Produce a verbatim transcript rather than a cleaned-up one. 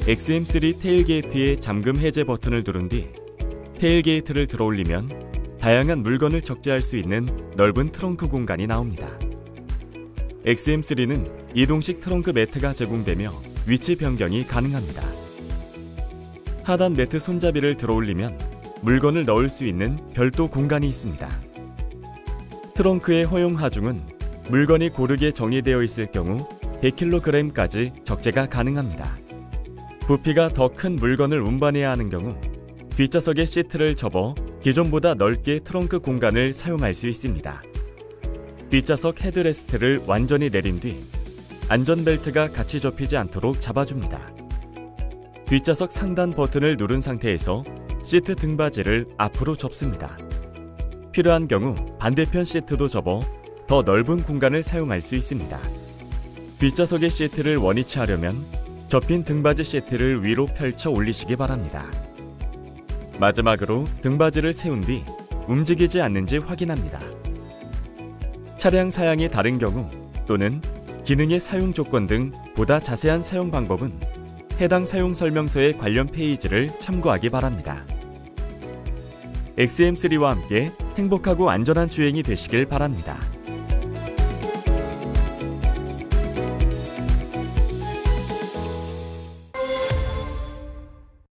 엑스엠 쓰리 테일게이트의 잠금 해제 버튼을 누른 뒤 테일게이트를 들어올리면 다양한 물건을 적재할 수 있는 넓은 트렁크 공간이 나옵니다. 엑스엠 쓰리는 이동식 트렁크 매트가 제공되며 위치 변경이 가능합니다. 하단 매트 손잡이를 들어올리면 물건을 넣을 수 있는 별도 공간이 있습니다. 트렁크의 허용 하중은 물건이 고르게 정리되어 있을 경우 백 킬로그램까지 적재가 가능합니다. 부피가 더 큰 물건을 운반해야 하는 경우 뒷좌석의 시트를 접어 기존보다 넓게 트렁크 공간을 사용할 수 있습니다. 뒷좌석 헤드레스트를 완전히 내린 뒤 안전벨트가 같이 접히지 않도록 잡아줍니다. 뒷좌석 상단 버튼을 누른 상태에서 시트 등받이를 앞으로 접습니다. 필요한 경우 반대편 시트도 접어 더 넓은 공간을 사용할 수 있습니다. 뒷좌석의 시트를 원위치 하려면 접힌 등받이 시트를 위로 펼쳐 올리시기 바랍니다. 마지막으로 등받이를 세운 뒤 움직이지 않는지 확인합니다. 차량 사양이 다른 경우 또는 기능의 사용 조건 등 보다 자세한 사용 방법은 해당 사용 설명서의 관련 페이지를 참고하기 바랍니다. 엑스엠 쓰리와 함께 행복하고 안전한 주행이 되시길 바랍니다.